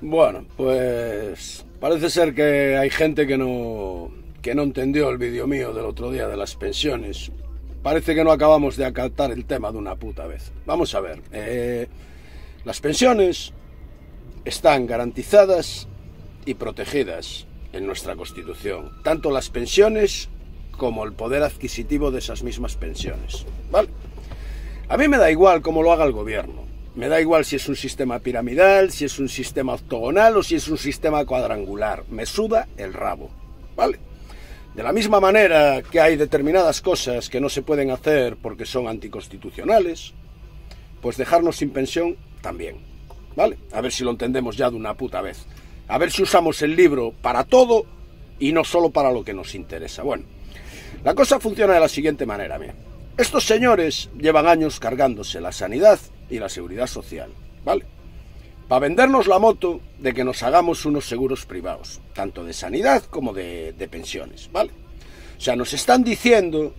Bueno, pues parece ser que hay gente que no entendió el vídeo mío del otro día de las pensiones. Parece que no acabamos de acatar el tema de una puta vez. Vamos a ver. Las pensiones están garantizadas y protegidas en nuestra Constitución. Tanto las pensiones como el poder adquisitivo de esas mismas pensiones. ¿Vale? A mí me da igual cómo lo haga el gobierno. Me da igual si es un sistema piramidal, si es un sistema octogonal o si es un sistema cuadrangular. Me suda el rabo. ¿Vale? De la misma manera que hay determinadas cosas que no se pueden hacer porque son anticonstitucionales, pues dejarnos sin pensión también. ¿Vale? A ver si lo entendemos ya de una puta vez. A ver si usamos el libro para todo y no solo para lo que nos interesa. Bueno, la cosa funciona de la siguiente manera, mira. Estos señores llevan años cargándose la sanidad y la seguridad social, ¿vale? Para vendernos la moto de que nos hagamos unos seguros privados, tanto de sanidad como de pensiones, ¿vale? O sea, nos están diciendo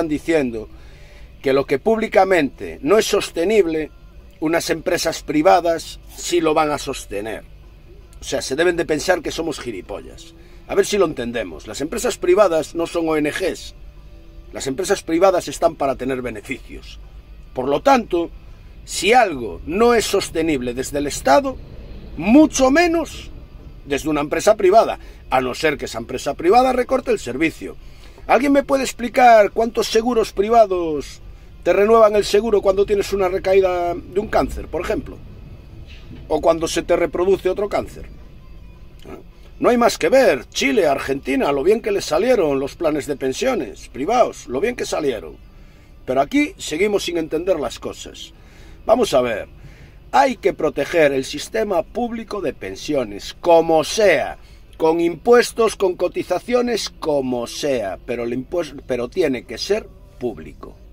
que lo que públicamente no es sostenible, unas empresas privadas sí lo van a sostener. O sea, se deben de pensar que somos gilipollas. A ver si lo entendemos. Las empresas privadas no son ONGs. Las empresas privadas están para tener beneficios. Por lo tanto, si algo no es sostenible desde el Estado, mucho menos desde una empresa privada, a no ser que esa empresa privada recorte el servicio. ¿Alguien me puede explicar cuántos seguros privados te renuevan el seguro cuando tienes una recaída de un cáncer, por ejemplo? O cuando se te reproduce otro cáncer. No hay más que ver. Chile, Argentina, lo bien que les salieron los planes de pensiones privados, lo bien que salieron. Pero aquí seguimos sin entender las cosas. Vamos a ver. Hay que proteger el sistema público de pensiones, como sea, con impuestos, con cotizaciones, como sea, pero tiene que ser público.